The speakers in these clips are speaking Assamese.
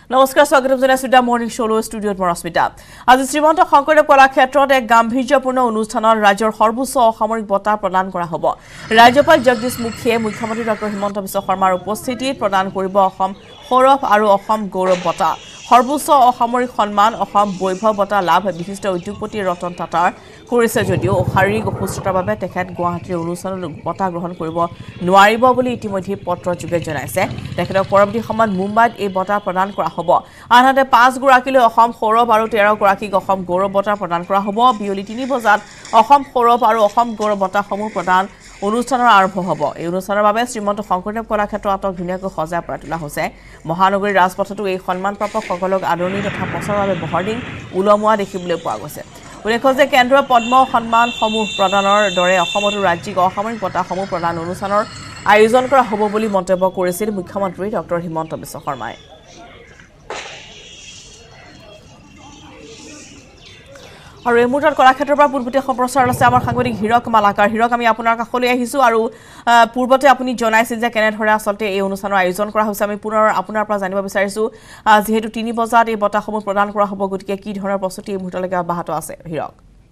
নমস্কাৰ স্বাগতম জনাইছো দা মৰ্নিং শোৰ ষ্টুডিঅত মৰস্মিতা আজি শ্ৰীমন্ত শংকৰদেৱ কলাক্ষেত্ৰত এক গাম্ভীৰ্যপূৰ্ণ অনুষ্ঠানৰ ৰাজ্যৰ সৰ্বোচ্চ অসামৰিক বঁটা প্ৰদান কৰা হ'ব ৰাজ্যপাল জগদীশ মুখীয়ে মুখ্যমন্ত্ৰী ডক্টৰ হিমন্ত বিশ্ব শৰ্মাৰ উপস্থিতিত প্ৰদান কৰিব অসম সৌৰভ আৰু অসম গৌৰৱ বঁটা সৰ্বোচ্চ অসামৰিক সন্মান অসম বৈভৱ বঁটা লাভ বিশিষ্ট উদ্যোগপতি ৰতন টাটাৰ কৰিছে যদিও শাৰীৰিক অসুস্থতাৰ বাবে তেখেত গুৱাহাটীৰ অনুষ্ঠানত বঁটা গ্ৰহণ কৰিব নোৱাৰিব বুলি ইতিমধ্যে পত্ৰযোগে জনাইছে তেখেতক পৰৱৰ্তী সময়ত মুম্বাইত এই বঁটা প্ৰদান কৰা হ'ব আনহাতে 5 গৰাকীলৈ অসম সৌৰভ আৰু 13 গৰাকীক অসম গৌৰৱ বঁটা প্ৰদান কৰা হ'ব বিয়লি 3 বজাত অসম সৌৰভ আৰু অসম গৌৰৱ বঁটাসমূহ প্ৰদান অনুষ্ঠানৰ আৰম্ভ হ'ব এই অনুষ্ঠানৰ বাবে শ্ৰীমন্ত শংকৰদেৱ কলাক্ষেত্ৰ আটক ধুনীয়াকৈ সজাই পৰাই তোলা হৈছে মহানগৰীৰ ৰাজপথতো এই সন্মানপ্ৰাপক সকলক আদৰণি তথা প্ৰচাৰৰ বাবে বহৰ্ডিং ওলমোৱা দেখিবলৈ পোৱা গৈছে উল্লেখ্য যে কেন্দ্ৰীয় পদ্ম সন্মানসমূহ প্ৰদানৰ দৰে অসমতো ৰাজ্যিক অসামৰিক বঁটাসমূহ প্ৰদান অনুষ্ঠানৰ আয়োজন কৰা হ'ব বুলি মন্তব্য কৰিছিল মুখ্যমন্ত্ৰী ডক্টৰ হিমন্ত বিশ্ব শৰ্মাই আৰু এই মুহূৰ্তত কলাক্ষেত্ৰৰ পৰা পূৰ্বতে সম্প্ৰচাৰ আছে আমাৰ সাংবাদিক হীৰক মালাকাৰ হীৰক আমি আপোনাৰ কাষলৈ আহিছো আৰু পূৰ্বতে আপুনি জনাইছিল যে কেনেধৰণে আসলতে এই অনুষ্ঠানৰ আয়োজন কৰা হৈছে আমি পুনৰ আপোনাৰ পৰা জানিব বিচাৰিছো যেহেতু 3 বজাত এই বঁটাসমূহ প্ৰদান কৰা হ'ব গতিকে কি ধৰণৰ প্ৰস্তুতি এই মুহূৰ্তলৈকে অব্যাহত আছে হীৰক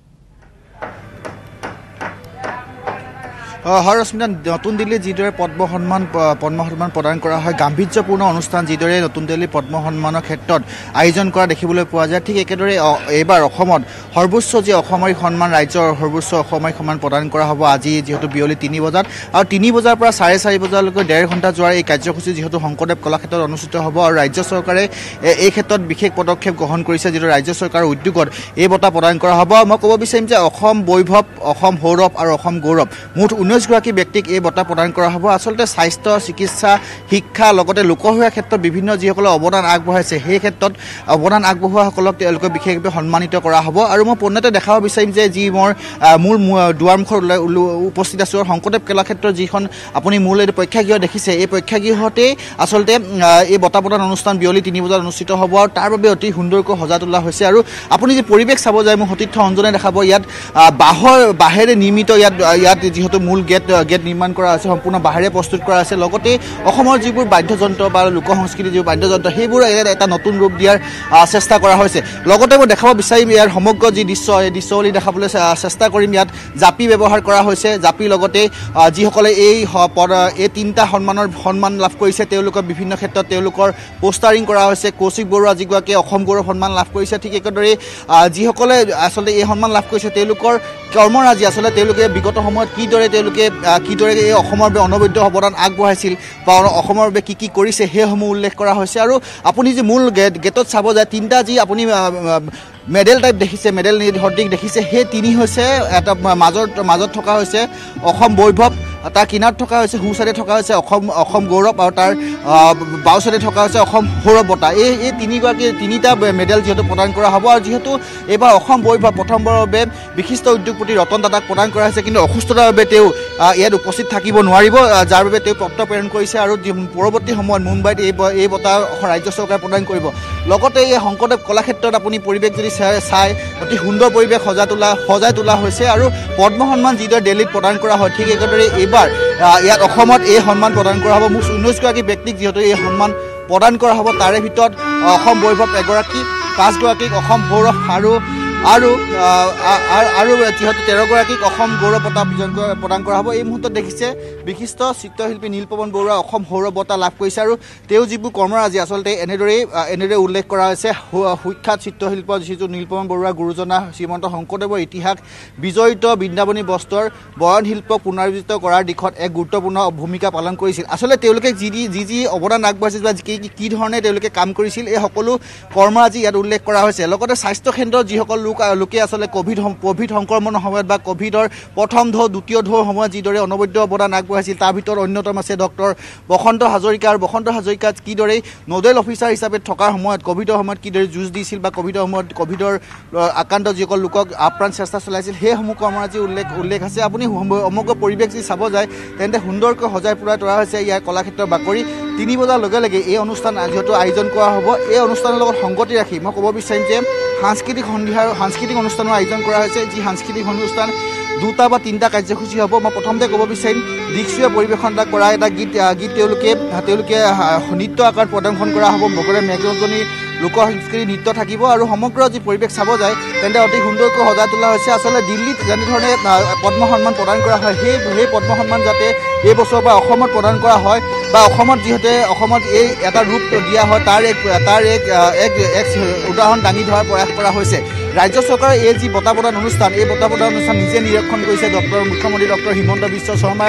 হৰস্মিতা নতুন দিল্লীত যিদৰে পদ্ম সন্মান প্ৰদান কৰা হয় গাম্ভীৰ্যপূৰ্ণ অনুষ্ঠান যিদৰে নতুন দিল্লী পদ্ম সন্মানৰ ক্ষেত্ৰত আয়োজন কৰা দেখিবলৈ পোৱা যায় ঠিক একেদৰে এইবাৰ অসমত সৰ্বোচ্চ যি অসামৰিক সন্মান ৰাজ্যৰ সৰ্বোচ্চ অসামৰিক সন্মান প্ৰদান কৰা হ'ব আজি যিহেতু বিয়লি 3 বজাত আৰু 3 বজাৰ পৰা 4:30 বজালৈকে 1.5 ঘণ্টা যোৱাৰ এই কাৰ্যসূচী যিহেতু শংকৰদেৱ কলাক্ষেত্ৰত অনুষ্ঠিত হ'ব আৰু ৰাজ্য চৰকাৰে এই ক্ষেত্ৰত বিশেষ পদক্ষেপ গ্ৰহণ কৰিছে যিটো ৰাজ্য চৰকাৰৰ উদ্যোগত এই বঁটা প্ৰদান কৰা হ'ব মই ক'ব বিচাৰিম যে অসম বৈভৱ অসম সৌৰভ আৰু অসম গৌৰৱ মুঠ 19 গৰাকী ব্যক্তিক এই বঁটা প্ৰদান কৰা হ'ব আসলতে স্বাস্থ্য চিকিৎসা শিক্ষা লগতে লোকসেৱাৰ ক্ষেত্ৰত বিভিন্ন যিসকলে অৱদান আগবঢ়াইছে সেই ক্ষেত্ৰত অৱদান আগবঢ়োৱাসকলক তেওঁলোকে বিশেষভাৱে সন্মানিত কৰা হ'ব আৰু মই পূৰ্ণতে দেখাব বিচাৰিম যে যি মোৰ মূল দুৱাৰমুখত উপস্থিত আছোঁ শংকৰদেৱ কলাক্ষেত্ৰৰ যিখন আপুনি মূল এই প্ৰেক্ষাগৃহ দেখিছে এই প্ৰেক্ষাগৃহতেই আচলতে এই বঁটা প্ৰদান অনুষ্ঠান বিয়লি 3 বজাত অনুষ্ঠিত হ'ব আৰু তাৰ বাবে অতি সুন্দৰকৈ সজা তোলা হৈছে আৰু আপুনি যি পৰিৱেশ চাব যায় মোৰ সতীৰ্থ অঞ্জনে দেখাব ইয়াত বাঁহেৰে নিৰ্মিত ইয়াত যিহেতু মূল গেট নিৰ্মাণ কৰা আছে সম্পূৰ্ণ বাঁহেৰে প্ৰস্তুত কৰা আছে লগতে অসমৰ যিবোৰ বাদ্যযন্ত্ৰ বা লোক সংস্কৃতিৰ যিবোৰ বাদ্যযন্ত্ৰ সেইবোৰ এটা নতুন ৰূপ দিয়াৰ চেষ্টা কৰা হৈছে লগতে মই দেখাব বিচাৰিম ইয়াৰ সমগ্ৰ যি দৃশ্য এই দৃশ্যৱলী দেখাবলৈ চেষ্টা কৰিম ইয়াত জাপি ব্যৱহাৰ কৰা হৈছে জাপি লগতে যিসকলে এই 3টা সন্মান লাভ কৰিছে তেওঁলোকৰ বিভিন্ন ক্ষেত্ৰত তেওঁলোকৰ পোষ্টাৰিং কৰা হৈছে কৌশিক বৰুৱা যিগৰাকীয়ে অসম গৌৰৱ সন্মান লাভ কৰিছে ঠিক একেদৰে যিসকলে আচলতে এই সন্মান লাভ কৰিছে তেওঁলোকৰ কৰ্মৰাজি আচলতে তেওঁলোকে বিগত সময়ত কিদৰে এই অসমৰ বাবে অনবদ্য অৱদান আগবঢ়াইছিল বা অসমৰ বাবে কি কৰিছে সেইসমূহ উল্লেখ কৰা হৈছে আৰু আপুনি যি মূল গেটত চাব যায় 3টা যি আপুনি মেডেল টাইপ দেখিছে মেডেল হৰ্ডিং দেখিছে সেই 3 হৈছে এটা মাজত থকা হৈছে অসম বৈভৱ তাৰ কিনাৰত থকা হৈছে সোঁচাইডে থকা হৈছে অসম গৌৰৱ আৰু তাৰ বাওঁচাইডে থকা হৈছে অসম সৌৰভ বঁটা এই 3টা মেডেল যিহেতু প্ৰদান কৰা হ'ব আৰু যিহেতু এইবাৰ অসম বৈভৱ প্ৰথমবাৰৰ বাবে বিশিষ্ট উদ্যোগপতি ৰতন টাটাক প্ৰদান কৰা হৈছে কিন্তু অসুস্থতাৰ বাবে তেওঁ ইয়াত উপস্থিত থাকিব নোৱাৰিব যাৰ বাবে তেওঁ পত্ৰ প্ৰেৰণ কৰিছে আৰু পৰৱৰ্তী সময়ত মুম্বাইত এই বঁটা ৰাজ্য চৰকাৰে প্ৰদান কৰিব লগতে এই শংকৰদেৱ কলাক্ষেত্ৰত আপুনি পৰিৱেশ যদি চাই অতি সুন্দৰ পৰিৱেশ সজাই তোলা হৈছে আৰু পদ্ম সন্মান যিদৰে দিল্লীত প্ৰদান কৰা হয় ঠিক একেদৰে এইবাৰ ইয়াত অসমত এই সন্মান প্ৰদান কৰা হ'ব মুঠ 19 গৰাকী ব্যক্তিক যিহেতু এই সন্মান প্ৰদান কৰা হ'ব তাৰে ভিতৰত অসম বৈভৱ এগৰাকী 5 গৰাকীক অসম সৌৰভ আৰু যিহেতু 13 গৰাকীক অসম গৌৰৱ বঁটা প্ৰদান কৰা হ'ব এই মুহূৰ্তত দেখিছে বিশিষ্ট চিত্ৰশিল্পী নীলপৱন বৰুৱা অসম সৌৰভ বঁটা লাভ কৰিছে আৰু তেওঁ যিবোৰ কৰ্মৰাজি আচলতে এনেদৰে উল্লেখ কৰা হৈছে সুখ্যাত চিত্ৰশিল্প যিটো নীলপৱন বৰুৱা গুৰুজনা শ্ৰীমন্ত শংকৰদেৱৰ ইতিহাস বিজড়িত বৃন্দাবনী বস্ত্ৰৰ বয়ন শিল্পক পুনৰুজ্জীৱিত কৰাৰ দিশত এক গুৰুত্বপূৰ্ণ ভূমিকা পালন কৰিছিল আচলতে তেওঁলোকে যি অৱদান আগবঢ়াইছিল বা কি ধৰণে তেওঁলোকে কাম কৰিছিল এই সকলো কৰ্মৰাজি ইয়াত উল্লেখ কৰা হৈছে লগতে স্বাস্থ্য কেন্দ্ৰত যিসকল লোকে আচলতে কোভিড সংক্ৰমণৰ সময়ত বা কোভিডৰ প্ৰথম ঢৌ দ্বিতীয় ঢৌৰ সময়ত যিদৰে অনবদ্য অৱদান আগবঢ়াইছিল তাৰ ভিতৰত অন্যতম আছে ডক্টৰ বসন্ত হাজৰিকা আৰু বসন্ত হাজৰিকা কিদৰে নোডেল অফিচাৰ হিচাপে থকাৰ সময়ত কোভিডৰ সময়ত কিদৰে যুঁজ দিছিল বা কোভিডৰ আক্ৰান্ত যিসকল লোকক আপ্ৰাণ চেষ্টা চলাইছিল সেইসমূহ কৰ্মৰাজি উল্লেখ আছে আপুনি সমগ্ৰ পৰিৱেশ যদি চাব যায় তেন্তে সুন্দৰকৈ সজাই পৰাই তোলা হৈছে ইয়াৰ কলাক্ষেত্ৰৰ বাকৰি 3 বজাৰ লগে লগে এই অনুষ্ঠান যিহেতু আয়োজন কৰা হ'ব এই অনুষ্ঠানৰ লগত সংগতি ৰাখি মই ক'ব বিচাৰিম যে সাংস্কৃতিক অনুষ্ঠানৰ আয়োজন কৰা হৈছে যি সাংস্কৃতিক অনুষ্ঠান 2টা বা 3টা কাৰ্যসূচী হ'ব মই প্ৰথমতে ক'ব বিচাৰিম দিকচুৱে পৰিৱেশন কৰা এটা গীত তেওঁলোকে নৃত্য আকাৰত প্ৰদৰ্শন কৰা হ'ব মকৰে মেঘৰজনী লোক সংস্কৃতি নৃত্য থাকিব আৰু সমগ্ৰ যি পৰিৱেশ চাব যায় তেন্তে অতি সুন্দৰকৈ সজাই তোলা হৈছে আচলতে দিল্লীত যেনেধৰণে পদ্ম সন্মান প্ৰদান কৰা হয় সেই পদ্ম সন্মান যাতে এই বছৰৰ পৰা অসমত প্ৰদান কৰা হয় বা অসমত যিহেতু অসমত এই এটা ৰূপ দিয়া হয় তাৰ এক উদাহৰণ দাঙি ধৰাৰ প্ৰয়াস কৰা হৈছে ৰাজ্য চৰকাৰৰ এই যি বঁটা প্ৰদান অনুষ্ঠান এই বঁটা প্ৰদান অনুষ্ঠান নিজে নিৰীক্ষণ কৰিছে মুখ্যমন্ত্ৰী ডক্টৰ হিমন্ত বিশ্ব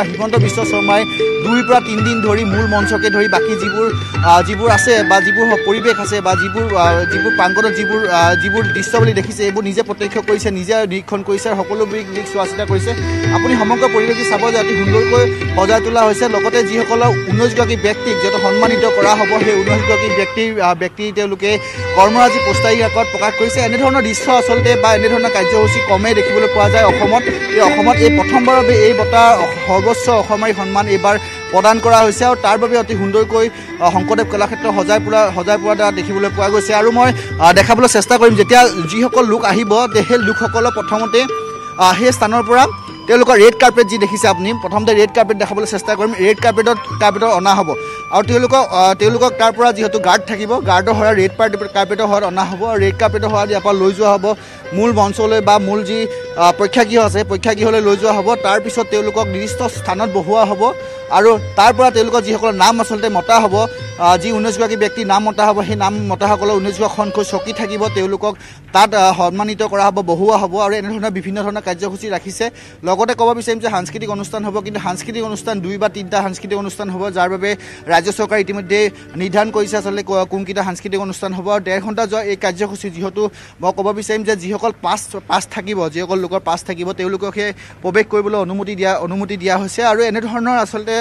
শৰ্মাই 2 পৰা 3 দিন ধৰি মূল মঞ্চকে ধৰি বাকী যিবোৰ আছে বা যিবোৰ পৰিৱেশ আছে বা যিবোৰ প্ৰাংগণত যিবোৰ দৃশ্য বুলি দেখিছে এইবোৰ নিজে প্ৰত্যক্ষ কৰিছে নিজে নিৰীক্ষণ কৰিছে সকলোবোৰ দিশ চোৱা চিতা কৰিছে আপুনি সমগ্ৰ পৰিৱেশটো চাব যে অতি সুন্দৰকৈ সজাই তোলা হৈছে লগতে যিসকলৰ 19গৰাকী ব্যক্তিক যিহেতু সন্মানিত কৰা হ'ব সেই 19গৰাকী ব্যক্তি তেওঁলোকে কৰ্মৰাজি পোষ্টাৰী আগত প্ৰকাশ কৰিছে এনেধৰণৰ দৃশ্য আচলতে বা এনেধৰণৰ কাৰ্যসূচী কমেই দেখিবলৈ পোৱা যায় অসমত এই প্ৰথমবাৰৰ বাবে এই বঁটা সৰ্বোচ্চ অসমাৰী সন্মান এইবাৰ প্ৰদান কৰা হৈছে আৰু তাৰ বাবে অতি সুন্দৰকৈ শংকৰদেৱ কলাক্ষেত্ৰ সজাই পৰা দেখিবলৈ পোৱা গৈছে আৰু মই দেখাবলৈ চেষ্টা কৰিম যেতিয়া যিসকল লোক আহিব সেই লোকসকলক প্ৰথমতে সেই স্থানৰ পৰা তেওঁলোকৰ ৰেড কাৰ্পেট যি দেখিছে আপুনি প্ৰথমতে ৰেড কাৰ্পেট দেখাবলৈ চেষ্টা কৰিম ৰেড কাৰ্পেটত অনা হ'ব আৰু তেওঁলোকক তাৰ পৰা যিহেতু গাৰ্ড থাকিব গাৰ্ডৰ সহায়ত ৰেড কাৰ্পেটৰ সহায়ত অনা হ'ব আৰু ৰেড কাৰ্পেটৰ সহায়ত ইয়াৰ পৰা লৈ যোৱা হ'ব মূল মঞ্চলৈ বা মূল যি প্ৰেক্ষাগৃহ আছে প্ৰেক্ষাগৃহলৈ লৈ যোৱা হ'ব তাৰপিছত তেওঁলোকক নিৰ্দিষ্ট স্থানত বহোৱা হ'ব আৰু তাৰ পৰা তেওঁলোকৰ যিসকলৰ নাম আচলতে মতা হ'ব যি 19গৰাকী ব্যক্তিৰ নাম মতা হ'ব সেই নাম মতাসকলৰ 19খনকৈ চকী থাকিব তেওঁলোকক তাত সন্মানিত কৰা হ'ব বহোৱা হ'ব আৰু এনেধৰণৰ বিভিন্ন ধৰণৰ কাৰ্যসূচী ৰাখিছে লগতে ক'ব বিচাৰিম যে সাংস্কৃতিক অনুষ্ঠান হ'ব কিন্তু সাংস্কৃতিক অনুষ্ঠান 2 বা 3টা সাংস্কৃতিক অনুষ্ঠান হ'ব যাৰ বাবে ৰাজ্য চৰকাৰে ইতিমধ্যে নিৰ্ধাৰণ কৰিছে আচলতে কোনকেইটা সাংস্কৃতিক অনুষ্ঠান হ'ব আৰু 1.5 ঘণ্টা যোৱা এই কাৰ্যসূচী যিহেতু মই ক'ব বিচাৰিম যে যিসকল পাছ থাকিব যিসকল লোকৰ পাছ থাকিব তেওঁলোককহে প্ৰৱেশ কৰিবলৈ অনুমতি দিয়া হৈছে আৰু এনেধৰণৰ আচলতে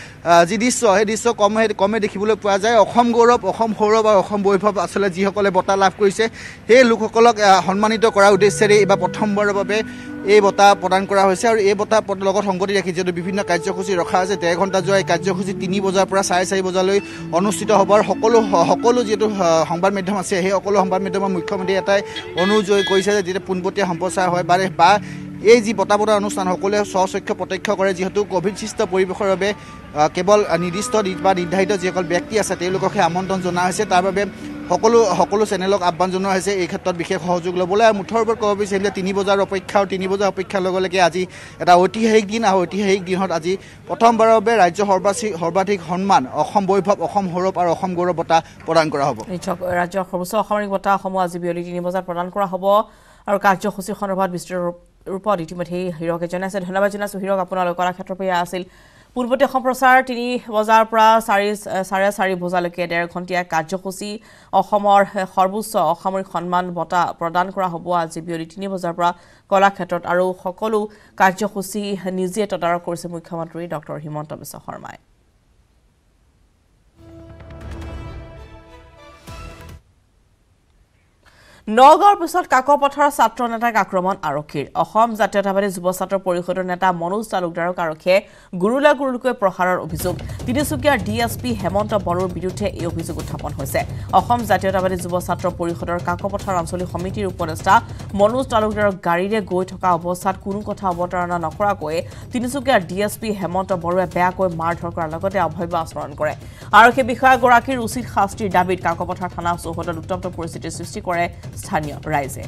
যি দৃশ্য সেই দৃশ্য কমে দেখিবলৈ পোৱা যায় অসম গৌৰৱ অসম সৌৰভ আৰু অসম বৈভৱ আচলতে যিসকলে বঁটা লাভ কৰিছে সেই লোকসকলক সন্মানিত কৰাৰ উদ্দেশ্যেৰে এইবাৰ প্ৰথমবাৰৰ বাবে এই বঁটা প্ৰদান কৰা হৈছে আৰু এই বঁটা লগত সংগতি ৰাখি যিহেতু বিভিন্ন কাৰ্যসূচী ৰখা আছে 1.5 ঘণ্টা যোৱা এই কাৰ্যসূচী 3 বজাৰ পৰা 4:30 বজালৈ অনুষ্ঠিত হ'ব আৰু সকলো যিহেতু সংবাদ মাধ্যম আছে সেই সকলো সংবাদ মাধ্যমৰ মুখ্যমন্ত্ৰীয়ে এটাই অনুৰোধ কৰিছে যে যেতিয়া পোনপটীয়া সম্প্ৰচাৰ হয় বা এই যি বঁটা প্ৰদান অনুষ্ঠান সকলোৱে স্বচক্ষে প্ৰত্যক্ষ কৰে যিহেতু ক'ভিডসৃষ্ট পৰিৱেশৰ বাবে কেৱল নিৰ্দিষ্ট বা নিৰ্ধাৰিত যিসকল ব্যক্তি আছে তেওঁলোককহে আমন্ত্ৰণ জনোৱা হৈছে তাৰ বাবে সকলো চেনেলক আহ্বান জনোৱা হৈছে এই ক্ষেত্ৰত বিশেষ সহযোগ ল'বলৈ আৰু মুঠৰ ওপৰত ক'ব বিচাৰিম যে 3 বজাৰ অপেক্ষা আৰু 3 বজাৰ অপেক্ষাৰ লগে আজি এটা ঐতিহাসিক দিন আৰু ঐতিহাসিক দিনত আজি প্ৰথমবাৰৰ বাবে ৰাজ্যৰ সৰ্বাধিক সন্মান অসম বৈভৱ অসম সৌৰভ আৰু অসম গৌৰৱ বঁটা প্ৰদান কৰা হ'ব ৰাজ্যৰ সৰ্বোচ্চ অসামৰিক বঁটা অসমত আজি বিয়লি 3 বজাত প্ৰদান কৰা হ'ব আৰু কাৰ্যসূচী সন্দৰ্ভত বিস্তৃত ৰূপত ইতিমধ্যে হিৰকে জনাইছে ধন্যবাদ জনাইছোঁ হিৰক আপোনালোকৰ কলাক্ষেত্ৰৰ পৰা আছিল পূৰ্বতে সম্প্ৰচাৰ 3 বজাৰ পৰা 4:30 বজালৈকে 1.5 ঘণ্টীয়া কাৰ্যসূচী অসমৰ সৰ্বোচ্চ অসামৰিক সন্মান বঁটা প্ৰদান কৰা হ'ব আজি বিয়লি 3 বজাৰ পৰা কলাক্ষেত্ৰত আৰু সকলো কাৰ্যসূচী নিজে তদাৰক কৰিছে মুখ্যমন্ত্ৰী ডক্টৰ হিমন্ত বিশ্ব শৰ্মাই নগাঁৱৰ পিছত কাকপথাৰৰ ছাত্ৰ নেতাক আক্ৰমণ আৰক্ষীৰ অসম জাতীয়তাবাদী যুৱ ছাত্ৰ পৰিষদৰ নেতা মনোজ তালুকদাৰক আৰক্ষীয়ে গুৰুলাগুৰুকৈ প্ৰহাৰৰ অভিযোগ তিনিচুকীয়াৰ ডিএছপি হেমন্ত বড়োৰ বিৰুদ্ধে এই অভিযোগ উত্থাপন হৈছে অসম জাতীয়তাবাদী যুৱ ছাত্ৰ পৰিষদৰ কাকপথাৰ আঞ্চলিক সমিতিৰ উপদেষ্টা মনোজ তালুকদাৰক গাড়ীৰে গৈ থকা অৱস্থাত কোনো কথা অৱতাৰণা নকৰাকৈ তিনিচুকীয়াৰ ডিএছপি হেমন্ত বড়োৱে বেয়াকৈ মাৰধৰ কৰাৰ লগতে অভব্য আচৰণ কৰে আৰক্ষী বিষয়াগৰাকীৰ উচিত শাস্তিৰ দাবীত কাকপথাৰ থানা চৌহদত উত্তপ্ত পৰিস্থিতিৰ সৃষ্টি কৰে স্থানীয় ৰাইজে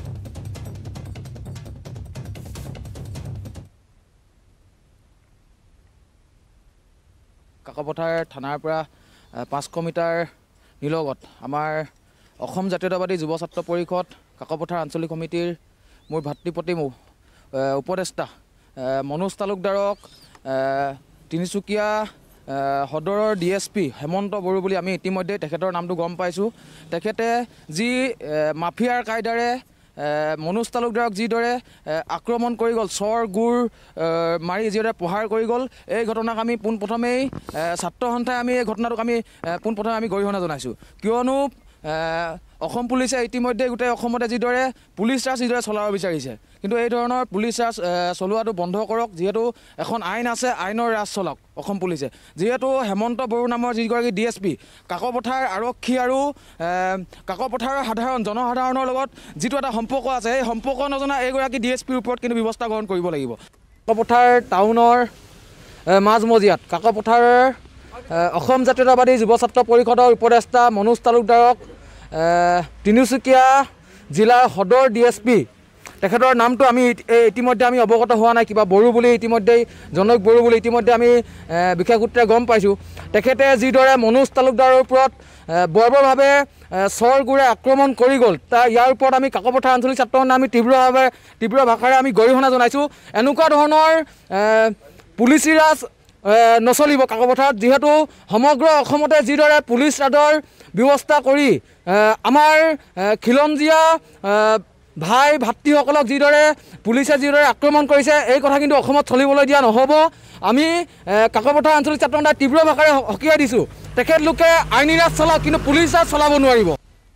কাকপথাৰ থানাৰ পৰা 500 মিটাৰ নিলগত আমাৰ অসম জাতীয়তাবাদী যুৱ ছাত্ৰ পৰিষদ কাকপথাৰ আঞ্চলিক সমিতিৰ মোৰ ভাতৃপ্ৰতিম উপদেষ্টা মনোজ তালুকদাৰক তিনিচুকীয়া সদৰৰ ডিএছপি হেমন্ত বড়ো বুলি আমি ইতিমধ্যে তেখেতৰ নামটো গম পাইছোঁ তেখেতে যি মাফিয়াৰ কায়দাৰে মনোজ তালুকদাৰক যিদৰে আক্ৰমণ কৰি গ'ল চৰ গুৰ মাৰি যিদৰে প্ৰহাৰ কৰি গ'ল এই ঘটনাক আমি পোনপ্ৰথমেই ছাত্ৰ সন্থাই আমি এই ঘটনাটোক আমি পোনপ্ৰথমে আমি গৰিহণা জনাইছোঁ কিয়নো অসম পুলিচে ইতিমধ্যে গোটেই অসমতে যিদৰে পুলিচ ৰাজ যিদৰে চলাব বিচাৰিছে কিন্তু এই ধৰণৰ পুলিচ ৰাজ চলোৱাটো বন্ধ কৰক যিহেতু এখন আইন আছে আইনৰ ৰাজ চলক অসম পুলিচে যিহেতু হেমন্ত বড়ো নামৰ যিগৰাকী ডিএছপি কাকপথাৰ আৰক্ষী আৰু কাকপথাৰৰ জনসাধাৰণৰ লগত যিটো এটা সম্পৰ্ক আছে সেই সম্পৰ্ক নজনা এইগৰাকী ডিএছপিৰ ওপৰত কিন্তু ব্যৱস্থা গ্ৰহণ কৰিব লাগিব কাকপথাৰ টাউনৰ মাজমজিয়াত কাকপথাৰৰ অসম জাতীয়তাবাদী যুৱ ছাত্ৰ পৰিষদৰ উপদেষ্টা মনোজ তালুকদাৰক তিনিচুকীয়া জিলাৰ সদৰ DSP তেখেতৰ নামটো আমি ইতিমধ্যে আমি অৱগত হোৱা নাই কিবা বড়ো বুলি ইতিমধ্যেই জনক বড়ো বুলি ইতিমধ্যে আমি বিশেষ সূত্ৰে গম পাইছোঁ তেখেতে যিদৰে মনোজ তালুকদাৰৰ ওপৰত বৰ্বৰভাৱে চৰগুৰে আক্ৰমণ কৰি গ'ল ইয়াৰ ওপৰত আমি কাকপথাৰ আঞ্চলিক ছাত্ৰ সন্থাই আমি তীব্ৰ ভাষাৰে আমি গৰিহণা জনাইছোঁ এনেকুৱা ধৰণৰ পুলিচী ৰাজ নচলিব কাকপথাৰত যিহেতু সমগ্ৰ অসমতে যিদৰে পুলিচ ৰাজৰ ব্যৱস্থা কৰি আমাৰ খিলঞ্জীয়া ভাই ভাতৃসকলক যিদৰে পুলিচে যিদৰে আক্ৰমণ কৰিছে এই কথা কিন্তু অসমত চলিবলৈ দিয়া নহ'ব আমি কাকপথাৰ আঞ্চলিক ছাত্ৰ সন্থাই তীব্ৰ ভাষাৰে সকীয়াই দিছোঁ তেখেতলোকে আইনী ৰাজ চলাওক কিন্তু পুলিচ ৰাজ চলাব নোৱাৰিব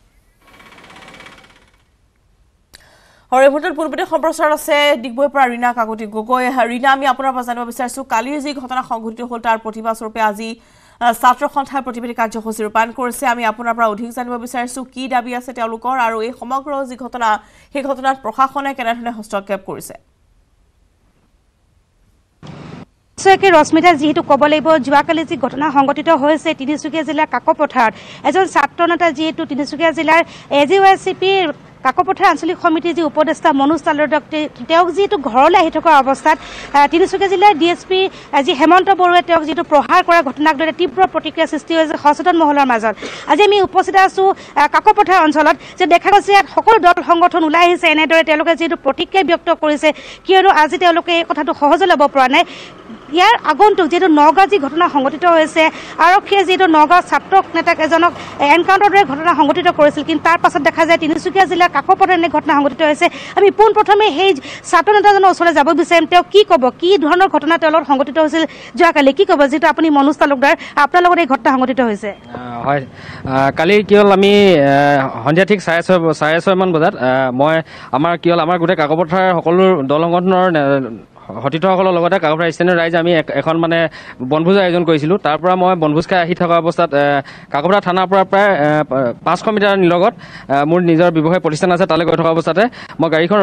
হৰিপুটৰ পূৰ্বতে সম্প্ৰচাৰ আছে ডিগবৈৰ পৰা ৰীনা কাকতি গগৈ ৰীনা আমি আপোনাৰ পৰা জানিব বিচাৰিছোঁ কালিৰ যি ঘটনা সংঘটিত হ'ল তাৰ প্ৰতিবাদ স্বৰূপে আজি ছাত্ৰ সন্থাৰ প্ৰতিবাদী কাৰ্যসূচী ৰূপায়ণ কৰিছে আমি আপোনাৰ পৰা অধিক জানিব বিচাৰিছোঁ কি দাবী আছে তেওঁলোকৰ আৰু এই সমগ্ৰ যি ঘটনা সেই ঘটনাত প্ৰশাসনে কেনেধৰণে হস্তক্ষেপ কৰিছে ৰশ্মিতা যিহেতু ক'ব লাগিব যোৱাকালি যি ঘটনা সংঘটিত হৈছে তিনিচুকীয়া জিলাৰ কাকপথাৰত এজন ছাত্ৰ নেতা যিহেতু তিনিচুকীয়া জিলাৰ AJYCP কাকপথাৰ আঞ্চলিক সমিতিৰ যি উপদেষ্টা মনোজ তালুকদাৰ তেওঁক যিহেতু ঘৰলৈ আহি থকা অৱস্থাত তিনিচুকীয়া জিলাৰ DSP যি হেমন্ত বড়োৱে তেওঁক যিটো প্ৰহাৰ কৰা ঘটনাক লৈ তীব্ৰ প্ৰতিক্ৰিয়া সৃষ্টি হৈছে সচেতন মহলৰ মাজত আজি আমি উপস্থিত আছোঁ কাকপথাৰ অঞ্চলত যে দেখা গৈছে ইয়াত সকলো দল সংগঠন ওলাই আহিছে এনেদৰে তেওঁলোকে যিহেতু প্ৰতিক্ৰিয়া ব্যক্ত কৰিছে কিয়নো আজি তেওঁলোকে এই কথাটো সহজে ল'ব পৰা নাই ইয়াৰ আগন্তুক যিহেতু নগাঁও যি ঘটনা সংঘটিত হৈছে আৰক্ষীয়ে যিহেতু নগাঁও ছাত্ৰ নেতাক এজনক এনকাউণ্টাৰৰ দৰে ঘটনা সংঘটিত কৰিছিল কিন্তু তাৰ পাছত দেখা যায় তিনিচুকীয়া জিলাৰ কাকপথাৰত এনে ঘটনা সংঘটিত হৈছে আমি পোনপ্ৰথমে সেই ছাত্ৰ নেতাজনৰ ওচৰলৈ যাব বিচাৰিম তেওঁ কি ক'ব কি ধৰণৰ ঘটনা তেওঁৰ লগত সংঘটিত হৈছিল যোৱাকালি কি ক'ব যিহেতু আপুনি মনোজ তালুকদাৰ আপোনাৰ লগত এই ঘটনা সংঘটিত হৈছে হয় কালি কি হ'ল আমি সন্ধিয়া ঠিক 6:30 মান বজাত মই আমাৰ কি হ'ল আমাৰ গোটেই কাকপথাৰ সকলো দল সংগঠনৰ সতীৰ্থসকলৰ লগতে কাকপথাৰ স্থানীয় ৰাইজে আমি এখন মানে বনভোজৰ আয়োজন কৰিছিলোঁ তাৰ পৰা মই বনভোজ খাই আহি থকা অৱস্থাত কাকপথাৰ থানাৰ পৰা প্ৰায় 500 মিটাৰ নিলগত মোৰ নিজৰ ব্যৱসায় প্ৰতিষ্ঠান আছে তালৈ গৈ থকা অৱস্থাতে মই গাড়ীখন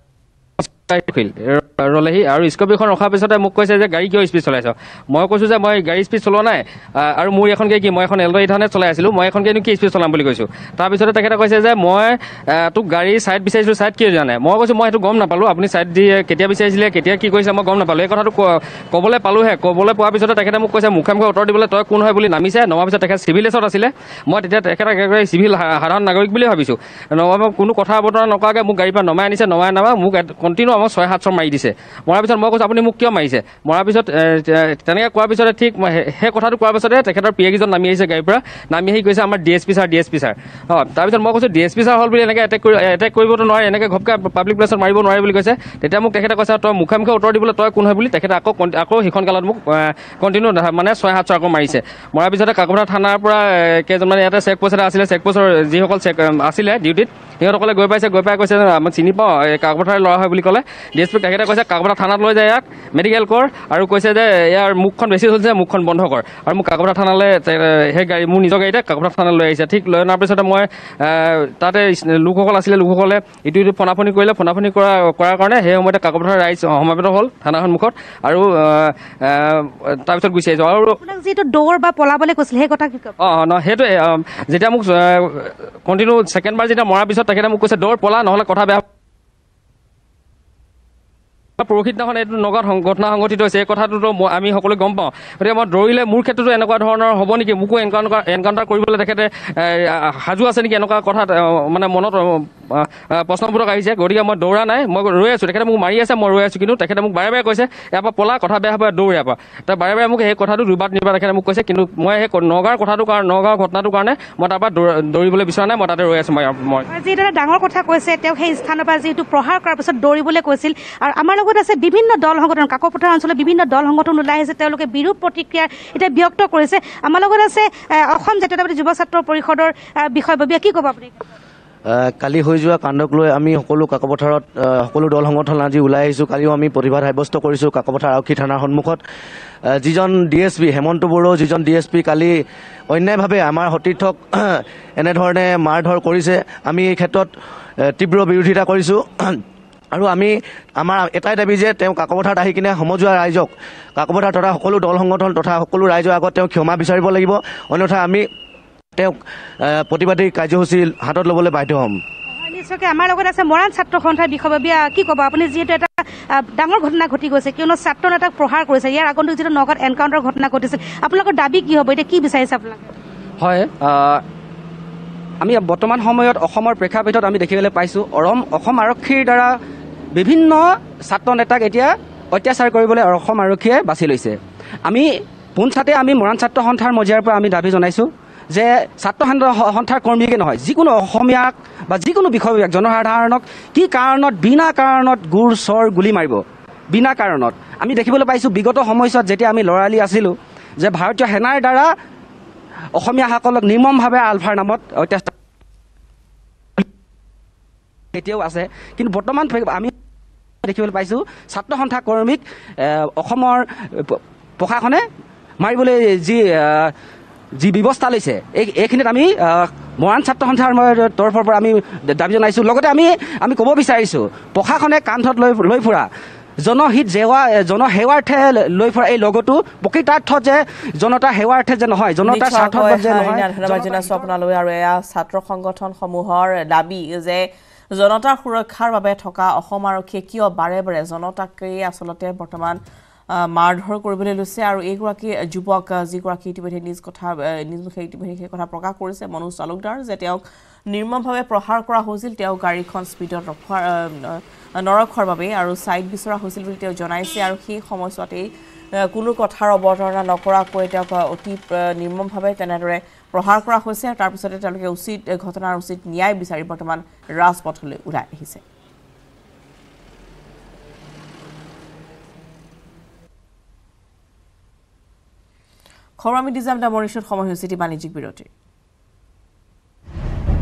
ৰলেহি আৰু স্কপিঅ'খন ৰখাৰ পিছতে মোক কৈছে যে গাড়ী কিয় স্পীড চলাইছ মই কৈছোঁ যে মই গাড়ী স্পীড চলোৱা নাই আৰু মোৰ এখন কি মই এখন এল্টো ইথানে চলাই আছিলোঁ মই এখন কি স্পীড চলাম বুলি কৈছোঁ তাৰপিছতে তেখেতে কৈছে যে মই তোক গাড়ী ছাইড বিচাৰিছিলোঁ ছাইড কিয় জানে মই কৈছোঁ মই সেইটো গম নাপালোঁ আপুনি ছাইড দি কেতিয়া বিচাৰিছিলে কেতিয়া কি কৰিছে মই গম নাপালোঁ এই কথাটো ক'বলৈ পালোঁহে ক'বলৈ পোৱাৰ পিছতে তেখেতে মোক কৈছে মুখে উত্তৰ দিবলৈ তই কোন হয় বুলি নামিছে নমাৰ পিছত তেখেত চিভিল এছত আছিলে মই তেতিয়া তেখেতক একেবাৰে চিভিল সাধাৰণ নাগৰিক বুলি ভাবিছোঁ কোনো কথা বতৰা নকৰাকৈ মোক গাড়ীৰ পৰা নমাই আনিছে নমাই মোক কণ্টিনিউ আমাক 6-7 মাৰি দিছে মৰাৰ পিছত মই কৈছোঁ আপুনি মোক কিয় মাৰিছে মৰাৰ পিছত তেনেকৈ কোৱাৰ পিছতে ঠিক সেই কথাটো কোৱাৰ পিছতে তেখেতৰ পিএকিজন নামি আহিছে গাড়ীৰ পৰা নামি আহি কৈছে আমাৰ DSP ছাৰ তাৰপিছত মই কৈছোঁ DSP ছাৰ হ'ল বুলি এনেকৈ এটেক কৰিবতো নোৱাৰে এনেকৈ ঘপকৈ পাব্লিক প্লেছত মাৰিব নোৱাৰে বুলি কৈছে তেতিয়া মোক তেখেতে কৈছে তই মুখে উত্তৰ দিবলৈ তই কোন হয় বুলি তেখেতে আকৌ সেইখন কালত মোক কণ্টিনিউ মানে 6-7 আকৌ মাৰিছে মৰাৰ পিছতে কাকপথাৰ থানাৰ পৰা কেইজনমানে ইয়াতে চেক পোষ্ট এটা আছিলে চেক পোষ্টৰ যিসকল চেক আছিলে ডিউটিত সিহঁতসকলে গৈ পাই কৈছে আমি চিনি পাওঁ কাকপথাৰ ল'ৰা হয় বুলি ক'লে DSP তেখেতে কৈছে কাকপথাৰ থানাত লৈ যায় ইয়াক মেডিকেল কৰ আৰু কৈছে যে ইয়াৰ মুখখন বেছি চলিছে মুখখন বন্ধ কৰ আৰু মোক কাকপথাৰ থানালৈ সেই গাড়ী মোৰ নিজৰ গাড়ীতে কাকপথাৰ থানালৈ লৈ আহিছে ঠিক লৈ অনাৰ পিছতে মই তাতে লোকসকল আছিলে লোকসকলে ইটো ফনাফনি কৰিলে ফনাফনি কৰাৰ কাৰণে সেই সময়তে কাকপথাৰ ৰাইজ সমাবেত হ'ল থানাৰ সন্মুখত আৰু তাৰপিছত গুচি আহিছোঁ আৰু যিটো দৌৰ বা পলাবলৈ কৈছিল সেই কথা কি সেইটোৱে যেতিয়া মোক কণ্টিনিউ ছেকেণ্ডবাৰ যেতিয়া মৰাৰ পিছত তেখেতে মোক কৈছে দৌৰ পলা নহ'লে কথা বেয়া পৰহি দিনাখন এইটো নগাঁৱত ঘটনা সংঘটিত হৈছে এই কথাটোতো আমি সকলোৱে গম পাওঁ গতিকে মই দৌৰিলে মোৰ ক্ষেত্ৰতো এনেকুৱা ধৰণৰ হ'ব নেকি মোকো এনকাউণ্টাৰ কৰিবলৈ তেখেতে সাজু আছে নেকি এনেকুৱা কথা মানে মনত প্ৰশ্নবোধক আহিছে গতিকে মই দৌৰা নাই মই ৰৈ আছোঁ তেখেতে মোক মাৰি আছে মই ৰৈ আছোঁ কিন্তু তেখেতে মোক বাৰে বাৰে কৈছে ইয়াৰ পৰা পলা কথা বেয়া হ'ব দৌৰ ইয়াৰ পৰা বাৰে বাৰে মোক সেই কথাটো দুবাৰ তিনিবাৰ তেখেতে মোক কৈছে কিন্তু মই সেই নগাঁৱৰ ঘটনাটোৰ কাৰণে মই তাৰ পৰা দৌৰিবলৈ বিচৰা নাই মই তাতে ৰৈ আছোঁ মই যিদৰে ডাঙৰ কথা কৈছে তেওঁ সেই স্থানৰ পৰা যিহেতু প্ৰহাৰ কৰাৰ পিছত দৌৰিবলৈ কৈছিল আৰু আমাৰ লগত আছে বিভিন্ন দল সংগঠন কাকপথাৰ অঞ্চলত বিভিন্ন দল সংগঠন ওলাই আহিছে তেওঁলোকে বিৰূপ প্ৰতিক্ৰিয়া এতিয়া ব্যক্ত কৰিছে আমাৰ লগত আছে অসম জাতীয়তাবাদী যুৱ ছাত্ৰ পৰিষদৰ বিষয়ববীয়া কি ক'ব আপুনি কালি হৈ যোৱা কাণ্ডক লৈ আমি সকলো কাকপথাৰত সকলো দল সংগঠন আজি ওলাই আহিছোঁ কালিও আমি প্ৰতিবাদ সাব্যস্ত কৰিছোঁ কাকপথাৰ আৰক্ষী থানাৰ সন্মুখত যিজন DSP হেমন্ত বড়ো যিজন DSP কালি অন্যায়ভাৱে আমাৰ সতীৰ্থক এনেধৰণে মাৰ ধৰ কৰিছে আমি এই ক্ষেত্ৰত তীব্ৰ বিৰোধিতা কৰিছোঁ আৰু আমি আমাৰ এটাই দাবী যে তেওঁ কাকপথাৰত আহি কিনে সমজুৱা ৰাইজক কাকপথাৰ তথা সকলো দল সংগঠন তথা সকলো ৰাইজৰ আগত তেওঁ ক্ষমা বিচাৰিব লাগিব অন্যথা আমি তেওঁক প্ৰতিবাদী কাৰ্যসূচী হাতত ল'বলৈ বাধ্য হ'ম নিশ্চয়কৈ আমাৰ লগত আছে মৰাণ ছাত্ৰ সন্থাৰ বিষয়ববীয়া কি ক'ব আপুনি যিহেতু এটা ডাঙৰ ঘটনা ঘটি গৈছে কিয়নো ছাত্ৰ নেতাক প্ৰহাৰ কৰিছে ইয়াৰ আগন্তুক যিটো নগাঁৱত এনকাউণ্টাৰ ঘটনা ঘটিছিল আপোনালোকৰ দাবী কি হ'ব এতিয়া কি বিচাৰিছে আপোনালোকে হয় আমি বৰ্তমান সময়ত অসমৰ প্ৰেক্ষাপটত আমি দেখিবলৈ পাইছোঁ অসম আৰক্ষীৰ দ্বাৰা বিভিন্ন ছাত্ৰ নেতাক এতিয়া অত্যাচাৰ কৰিবলৈ অসম আৰক্ষীয়ে বাছি লৈছে আমি পোনছাতে আমি মৰাণ ছাত্ৰ সন্থাৰ মজিয়াৰ পৰা আমি দাবী জনাইছোঁ যে ছাত্ৰ সন্থাৰ কৰ্মীকে নহয় যিকোনো অসমীয়াক বা যিকোনো বিষয়বিলাক জনসাধাৰণক কি কাৰণত বিনা কাৰণত গুৰ চৰ গুলি মাৰিব বিনা কাৰণত আমি দেখিবলৈ পাইছোঁ বিগত সময়ছোৱাত যেতিয়া আমি লৰালি আছিলোঁ যে ভাৰতীয় সেনাৰ দ্বাৰা অসমীয়াসকলক নিৰ্মমভাৱে আলফাৰ নামত অত্যাচাৰ এতিয়াও আছে কিন্তু বৰ্তমান আমি দেখিবলৈ পাইছোঁ ছাত্ৰ সন্থা কৰ্মীক অসমৰ প্ৰশাসনে মাৰিবলৈ যি ব্যৱস্থা লৈছে এইখিনিত আমি মৰাণ ছাত্ৰ সন্থাৰ তৰফৰ পৰা আমি দাবী জনাইছোঁ লগতে আমি ক'ব বিচাৰিছোঁ প্ৰশাসনে কান্ধত লৈ ফুৰা জনসেৱাৰ্থে লৈ ফুৰা এই লগতো প্ৰকৃতাৰ্থত যে জনতাৰ সেৱাৰ্থে যে নহয় জনতাৰ স্বাৰ্থত যে নহয় ধন্যবাদ জনাইছোঁ আপোনালৈ আৰু এয়া ছাত্ৰ সংগঠনসমূহৰ দাবী যে জনতাৰ সুৰক্ষাৰ বাবে থকা অসম আৰক্ষীয়ে কিয় বাৰে বাৰে জনতাকেই আচলতে বৰ্তমান মাৰধৰ কৰিবলৈ লৈছে আৰু এইগৰাকী যুৱক যিগৰাকী ইতিমধ্যে নিজ মুখে ইতিমধ্যে সেই কথা প্ৰকাশ কৰিছে মনোজ তালুকদাৰ যে তেওঁক নিৰ্মমভাৱে প্ৰহাৰ কৰা হৈছিল তেওঁ গাড়ীখন স্পীডত নৰখাৰ বাবে আৰু ছাইড বিচৰা হৈছিল বুলি তেওঁ জনাইছে আৰু সেই সময়ছোৱাতেই কোনো কথাৰ অৱতাৰণা নকৰাকৈ তেওঁক অতি নিৰ্মমভাৱে তেনেদৰে প্ৰহাৰ কৰা হৈছে আৰু তাৰপিছতে তেওঁলোকে ঘটনাৰ উচিত ন্যায় বিচাৰি বৰ্তমান ৰাজপথলৈ ওলাই আহিছে খবৰ আমি দি যাম মৰিচত সময় হৈছে বাণিজ্যিক বিৰতিৰ